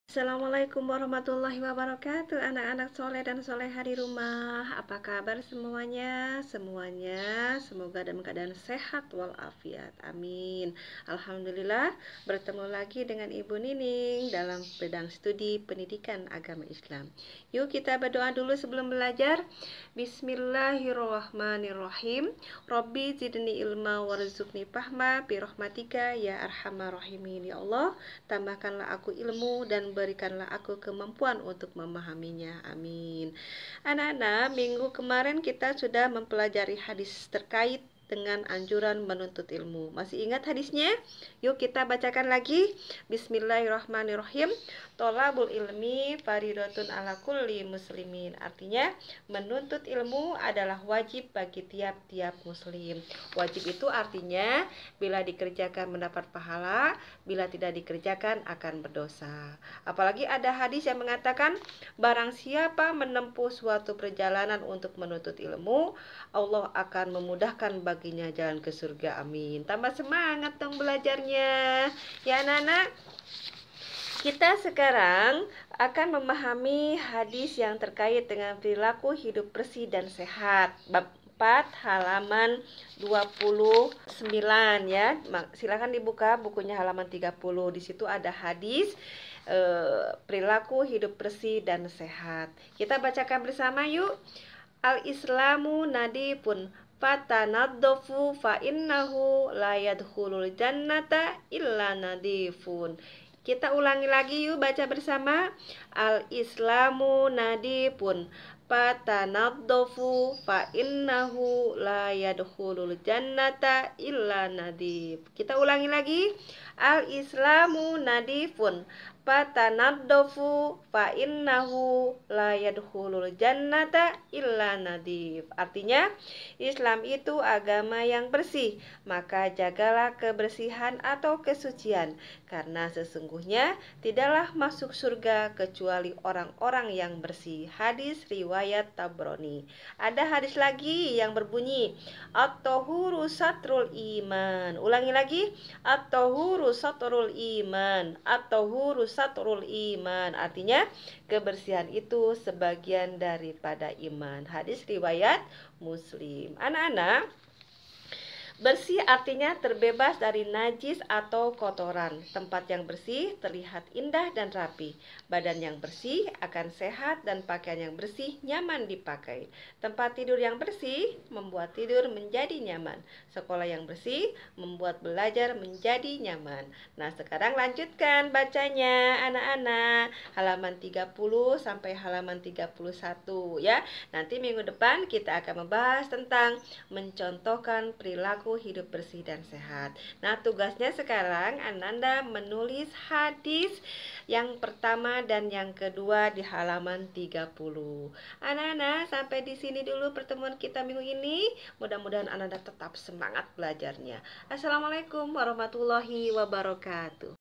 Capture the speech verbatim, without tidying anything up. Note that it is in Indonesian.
Assalamualaikum warahmatullahi wabarakatuh. Anak-anak soleh dan soleha di rumah, apa kabar semuanya? Semuanya semoga dalam keadaan sehat walafiat, amin. Alhamdulillah, bertemu lagi dengan Ibu Nining dalam bidang studi pendidikan agama Islam. Yuk kita berdoa dulu sebelum belajar. Bismillahirrahmanirrahim. Robbi zidni ilma warzuqni fahma birahmatika ya arhamar rahimin. Ya Allah, tambahkanlah aku ilmu dan berikanlah aku kemampuan untuk memahaminya, amin. Anak-anak, minggu kemarin kita sudah mempelajari hadis terkait dengan anjuran menuntut ilmu. Masih ingat hadisnya? Yuk kita bacakan lagi. Bismillahirrahmanirrahim. Tolabul ilmi faridatun ala kulli muslimin. Artinya, menuntut ilmu adalah wajib bagi tiap-tiap muslim. Wajib itu artinya bila dikerjakan mendapat pahala, bila tidak dikerjakan akan berdosa. Apalagi ada hadis yang mengatakan, barang siapa menempuh suatu perjalanan untuk menuntut ilmu, Allah akan memudahkan baginya jalan ke surga, amin. Tambah semangat dong belajarnya. Ya anak-anak, kita sekarang akan memahami hadis yang terkait dengan perilaku hidup bersih dan sehat. Bab empat halaman dua puluh sembilan ya. Silakan dibuka bukunya halaman tiga puluh. Di situ ada hadis eh, perilaku hidup bersih dan sehat. Kita bacakan bersama yuk. Al-Islamu nadifun fatanaddofu fa innahu la yadkhulul jannata illa nadifun. Kita ulangi lagi yuk, baca bersama. Al-Islamu nadifun fatanaddofu fa innahu la yadkhulul jannata illa nadif. Kita ulangi lagi. Al-Islamu nadifun fatanaddofu fa innahu la yadkhulul jannata illa nadif. Artinya, Islam itu agama yang bersih, maka jagalah kebersihan atau kesucian, karena sesungguhnya tidaklah masuk surga kecuali orang-orang yang bersih. Hadis riwayat Tabrani. Ada hadis lagi yang berbunyi, at-tahuru satrul iman. Ulangi lagi, at-tahuru satrul iman. At-tahuru satrul iman. Artinya, kebersihan itu sebagian daripada iman. Hadis riwayat Muslim. Anak-anak, bersih artinya terbebas dari najis atau kotoran. Tempat yang bersih terlihat indah dan rapi. Badan yang bersih akan sehat dan pakaian yang bersih nyaman dipakai. Tempat tidur yang bersih membuat tidur menjadi nyaman. Sekolah yang bersih membuat belajar menjadi nyaman. Nah, sekarang lanjutkan bacanya anak-anak. Halaman tiga puluh sampai halaman tiga puluh satu ya. Nanti minggu depan kita akan membahas tentang mencontohkan perilaku hidup bersih dan sehat. Nah, tugasnya sekarang Ananda menulis hadis yang pertama dan yang kedua di halaman tiga puluh. Anak-anak, sampai di sini dulu pertemuan kita minggu ini. Mudah-mudahan Ananda tetap semangat belajarnya. Assalamualaikum warahmatullahi wabarakatuh.